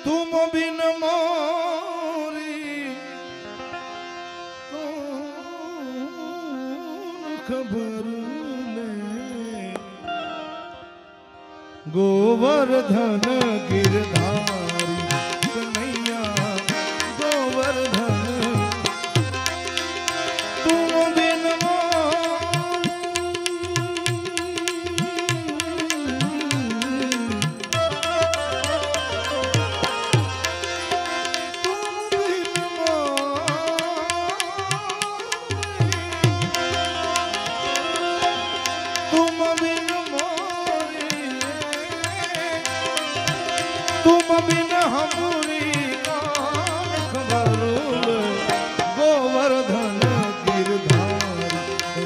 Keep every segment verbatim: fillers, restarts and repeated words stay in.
तुम बिन मोरी कौन खबर ले। गोवर्धन गिरधारी कन्हैया गोवर्धन तुम बिन तुम बिन हमरी कौन खबर ले। गोवर्धन गिरधारी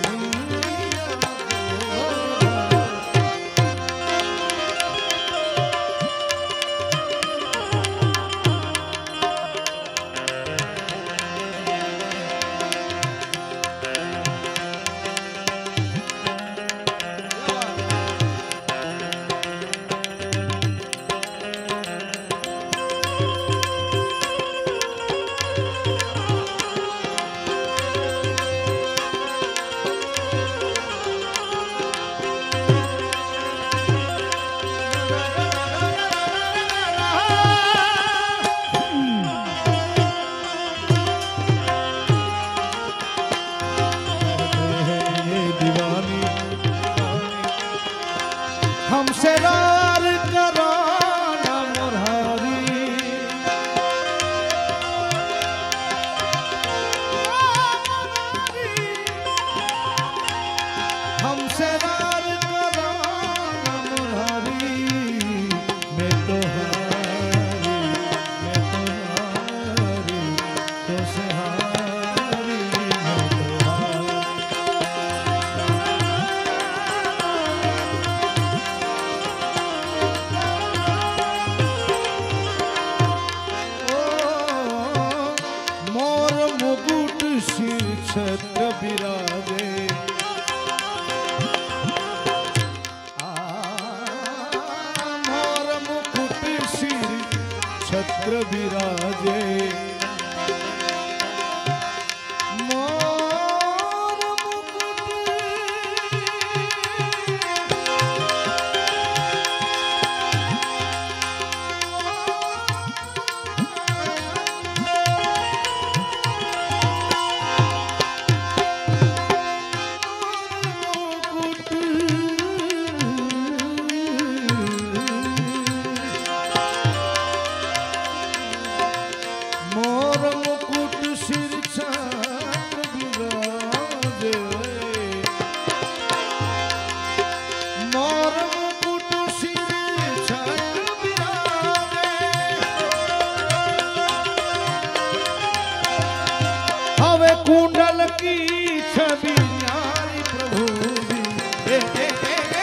हमसे रार कराना मुरारी। हमसे रार कराना मुरारी। मैं तो हारी मैं तो हारी तो से हारी मैं तो हारी। सिर छत्र बिराजे मोर मुकुट सिर छत्र बिराजे। मोर मुकुट मोर मुकुट सिर छत्र बिराजे। मोर मुकुट सिर छत्र बिराजे। हवे कुंडल की छवि न्यारी प्रभु दी। ए, ए, ए, ए,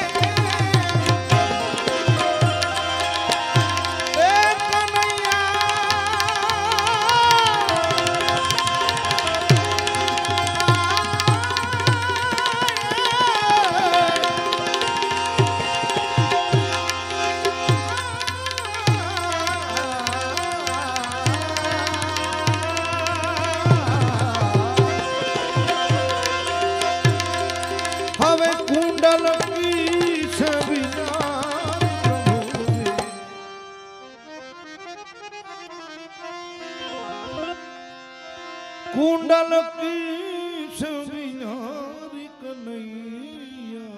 ए, कन्हैया हवे कुंडल की छवि न्यारी प्रभु दी। कुंडल की छवि न्यारी कन्हैया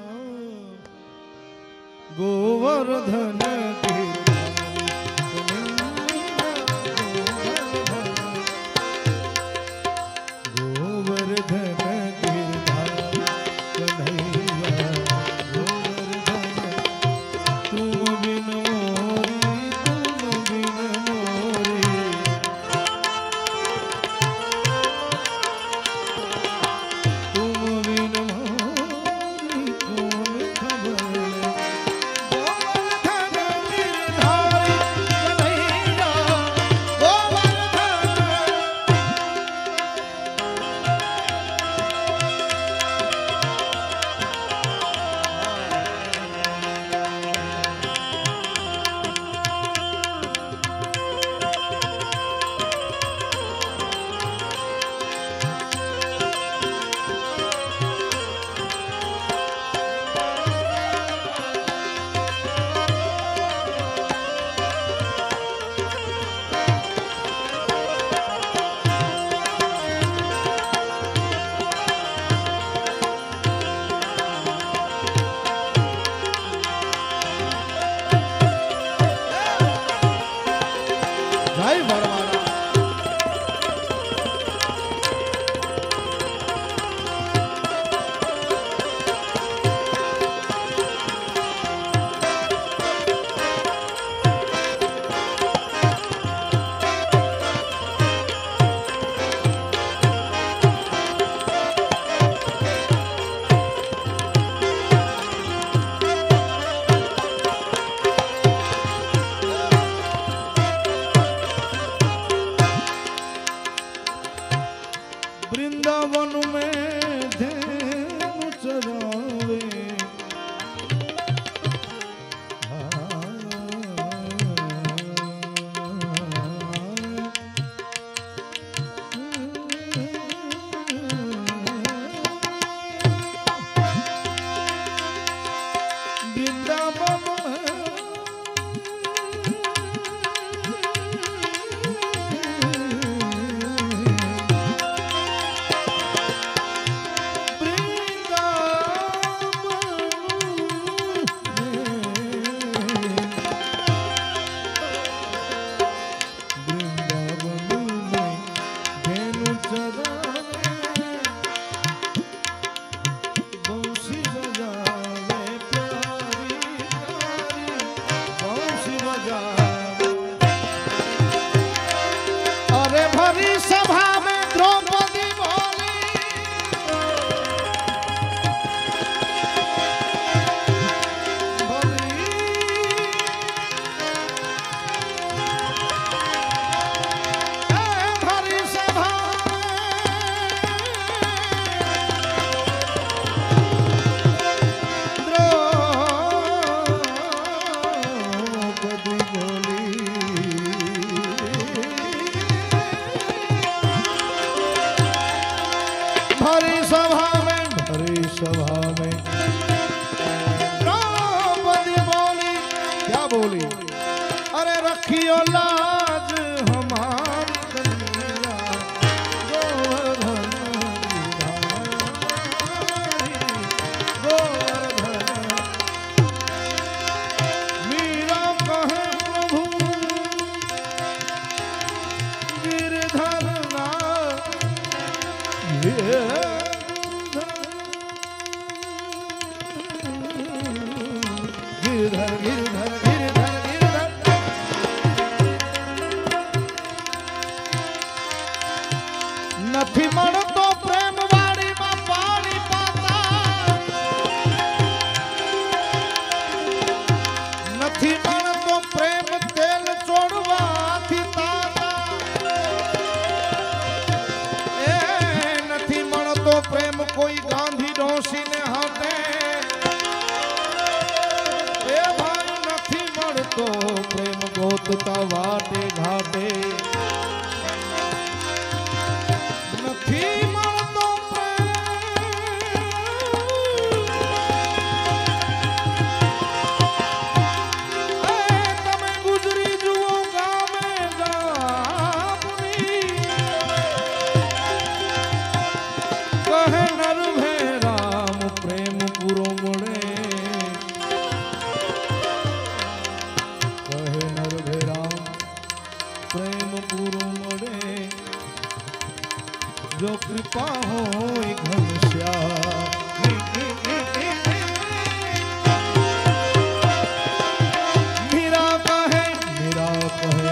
गोवर्धन रखियो लाज हमारी कन्हैया गोवर्धन गोवर्धन। मीरा कहे प्रभु गिरधर ना गिरधर गिरधर गिरधर गिरधर નથી મળતો પ્રેમ વાડીમાં પાણી પાતા નથી મળતો પ્રેમ તેલ ચોડવાથી તાતા એ નથી મળતો પ્રેમ કોઈ ગાંધી ડોસીને હાથે એ ભાઈ નથી મળતો પ્રેમ ગોતતા વાટે ઘાટે નથી મળતો પ્રેમ તમે ગુજરી જુઓ ગામે ગામની કહે નર ભે રામ પ્રેમ પૂરો મળે કહે નર ભે રામ પ્રેમ પૂરો મળે जो कृपा हो घनश्याम। मीरा कहे मीरा कहे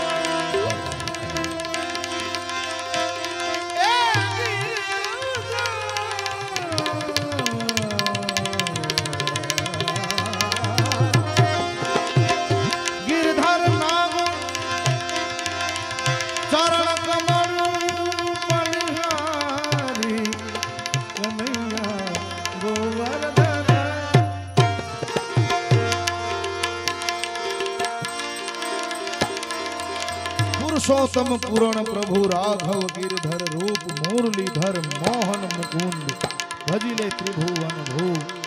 गिरधर नाग चरण कमल पुरुषोत्तम पूर्ण प्रभु राघव गिरधर रूप मुरलीधर मोहन मुकुंद भजिले त्रिभुवन भू।